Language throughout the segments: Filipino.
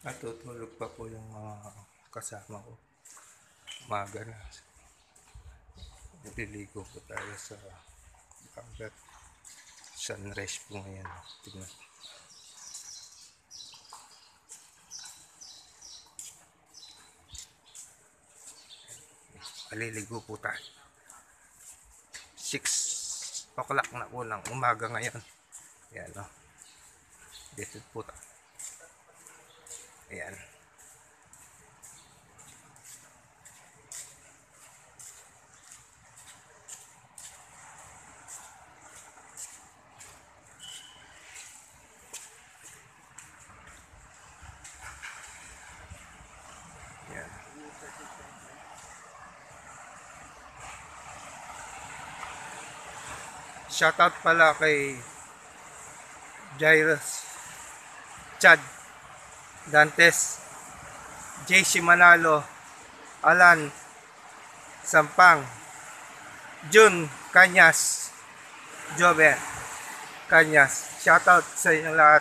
Natutulog pa po yung mga kasama ko. Umaga na. Nililigo po tayo sa dagat. Sunrise po ngayon. Tignan. Maliligo po tayo. 6 o'clock na po ng umaga ngayon. Ayan o. Dito po tayo. Ayan. Ayan. Shoutout pala kay Jairus, Chad Dantes, JC Manalo, Alan Sampang, Jun Kanyas, Jobe Kanyas. Shoutout sa inyong lahat.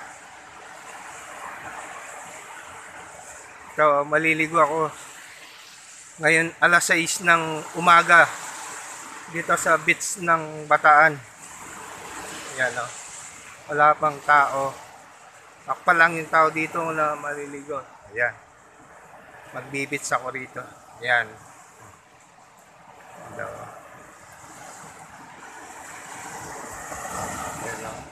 So, maliligo ako ngayon alas 6 ng umaga dito sa beach ng Bataan. Yan o. Wala pang tao. Ako pa lang yung tao dito na maliligo. Ayan. Magbibits ako rito. Ayan. Ayan o. Ayan o.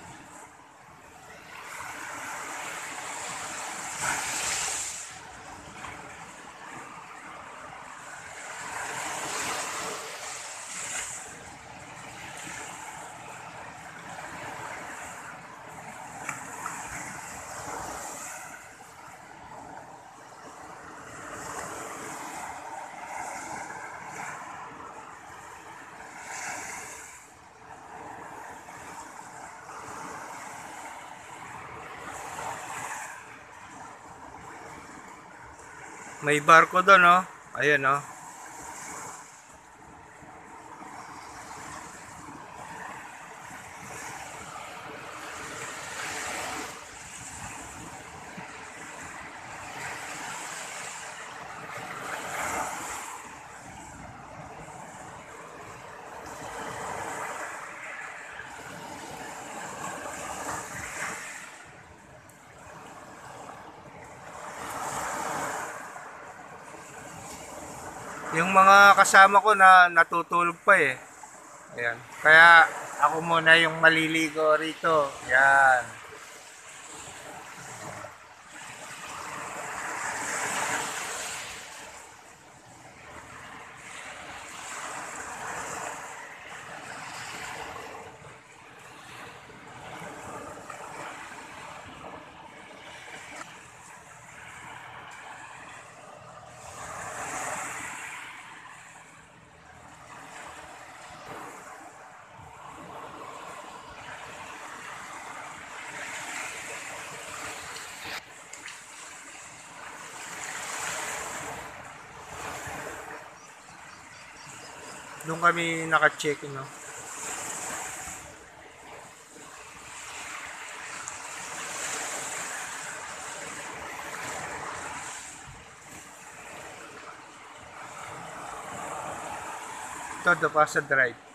May barko doon, oh. Ayan, oh. Yung mga kasama ko na natutulog pa eh. Ayan. Kaya ako muna yung maliligo rito. Ayan. Doon kami naka-check, no? Ito, the Pasad Drive.